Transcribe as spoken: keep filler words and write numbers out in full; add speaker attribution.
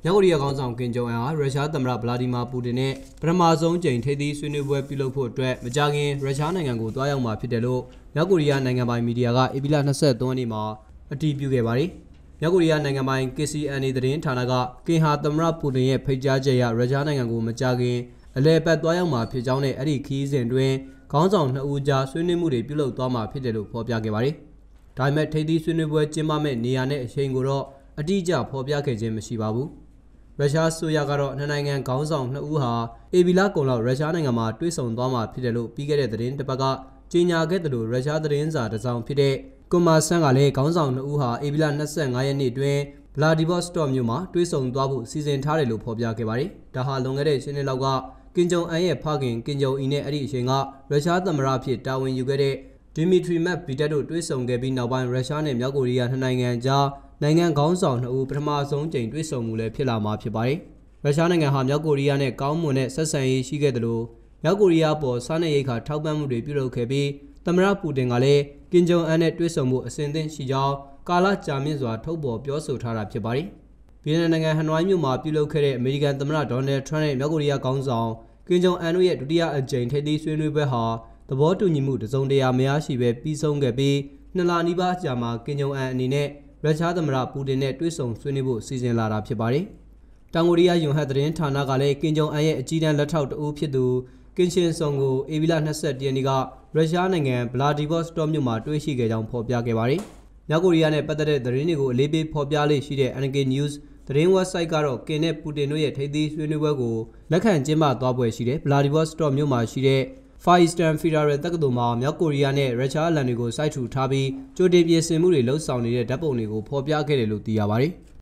Speaker 1: မြောက်ကိုရီးယားခေါင်းဆောင်ကင်ဂျုံအန်ဟာရုရှားသမ္မတဗလာဒီမာပူတင်နဲ့ပထမဆုံးကြိမ်ထိပ်သီးဆွေးနွေးပွဲပြုလုပ်ဖို့အတွက်မကြာခင်ရုရှားနိုင်ငံကိုသွားရောက်မှာဖြစ်တယ်လို့မြောက်ကိုရီးယားနိုင်ငံပိုင်မီဒီယာကဧပြီလနှစ်ဆက်သုံးရက်နေ့မှာအတည်ပြုခဲ့ပါတယ်။မြောက်ကိုရီးယားနိုင်ငံပိုင် ကေ စီ အန် အေ သတင်းဌာနကကင်ဟာသမ္မတပူတင်ရဲ့ဖိတ်ကြားချက်အရရုရှားနိုင်ငံကိုမကြာခင်အလဲပတ်သွားရောက်မှာဖြစ်ကြောင်းနဲ့အဲ့ဒီခီးစဉ်တွင်ခေါင်းဆောင်နှစ်ဦးကြားဆွေးနွေးမှုတွေပြုလုပ်သွားမှာဖြစ်တယ်လို့ဖော်ပြခဲ့ပါတယ်။ဒါပေမဲ့ထိပ်သီးဆွေးနွေးပွဲကျင်းပမဲ့နေရာနဲ့အချိန်ကိုတော့အတိအကျဖော်ပြခဲ့ခြင်းမရှိပါဘူး။ရုရှားဆိုရကတော့နှစ်နိုင်ငံခေါင်းဆောင်နှစ်ဦးဟာဧပြီလကုန်လောက်ရုရှားနိုင်ငံမှာတွေ့ဆုံသွားမှာဖြစ်တယ်လို့ပြီးခဲ့တဲ့သတင်းတစ်ပတ်ကကြေညာခဲ့တယ်လို့ရုရှားသတင်းစာတစ်စောင်ဖြစ်တဲ့ကွန်မာဆန်ကလည်းခေါင်းဆောင်နှစ်ဦးဟာဧပြီလ၂၅ရက်နေ့တွင်ဗလာဒီဗော့စတော့မြို့မှာတွေ့ဆုံသွားဖို့စီစဉ်ထားတယ်လို့ဖော်ပြခဲ့ပါတယ်။ဒါဟာလွန်ခဲ့တဲ့ရှင်းနှစ်လောက်ကကင်ဂျုံအန်ရဲ့ဖခင်ကင်ဂျုံအီနဲ့အဲ့ဒီအချိန်ကရုရှားသမ္မတဖြစ်တာဝန်ယူခဲ့တဲ့ဒီမီထရီမက်ဗီတက်တို့တွေ့ဆုံခဲ့ပြီးနောက်ပိုင်းရုရှားနဲ့မြောက်ကိုရီးယားနှစ်နိုင်ငံကြားနိုင်ငံခေါင်းဆောင်နှစ်ဦးပထမဆုံးကြိမ်တွေ့ဆုံမှုလည်းဖြစ်လာမှာဖြစ်ပါတယ်။ရုရှားနိုင်ငံဟာမြောက်ကိုရီးယားနဲ့ကောင်းမွန်တဲ့ဆက်ဆံရေးရှိခဲ့တယ်လို့မြောက်ကိုရီးယားပေါ်စားနပ်ရိက္ခာထောက်ပံ့မှုတွေပြုလုပ်ခဲ့ပြီးသမ္မတပူတင်ကလည်းကင်ဂျုံအန်နဲ့တွေ့ဆုံမှုအစဉ်အသင့်ရှိကြောင်းကာလကြာမြင့်စွာထုတ်ပေါ်ပြောဆိုထားတာဖြစ်ပါတယ်။ဗီယက်နမ်နိုင်ငံဟနွိုင်းမြို့မှာပြုလုပ်ခဲ့တဲ့အမေရိကန်သမ္မတဒေါ်နယ်ထရန့်နဲ့မြောက်ကိုရီးယားခေါင်းဆောင်ကင်ဂျုံအန်တို့ရဲ့ဒုတိယအကြိမ်ထိပ်သီးဆွေးနွေးပွဲဟာသဘောတူညီမှုတစုံတရာမရရှိဘဲပြီးဆုံးခဲ့ပြီးနှစ်လနီးပါးကြာမှာကင်ဂျုံအန်အနေနဲ့ရုရှားသမ္မတပူတင်နဲ့တွေ့ဆုံဆွေးနွေးဖို့စီစဉ်လာတာဖြစ်ပါတယ်။တောင်ကိုရီးယားယွန်ဟတ်သတင်းဌာနကလည်းကင်ဂျုံအန်ရဲ့အကြီးတန်းလက်ထောက်တဦးဖြစ်သူကင်ရှင်ဆုံကိုဧပြီလ၂၁ရက်နေ့ကရုရှားနိုင်ငံဗလာဒီဗော့စတော့မြို့မှာတွေ့ရှိခဲ့ကြောင်းဖော်ပြခဲ့ပါတယ်။မြောက်ကိုရီးယားနဲ့ပတ်သက်တဲ့သတင်းတွေကိုအလေးပေးဖော်ပြလေ့ရှိတဲ့ အန် ကေ News သတင်း website ကတော့ကင်နဲ့ပူတင်တို့ရဲ့ထိပ်သီးဆွေးနွေးပွဲကိုလက်ခံကျင်းပသွားပွဲရှိတဲ့ဗလာဒီဗော့စတော့မြို့မှာရှိတဲ့Far Eastern Federal တက္ကသိုလ်မှာမြောက်ကိုရီးယားနဲ့ရုရှားအလံတွေကိုစိုက်ထူထားပြီးကြိုတင်ပြင်ဆင်မှုတွေလှုပ်ဆောင်နေတဲ့ဓာတ်ပုံတွေကိုဖော်ပြခဲ့တယ်လို့သိရပါတယ်။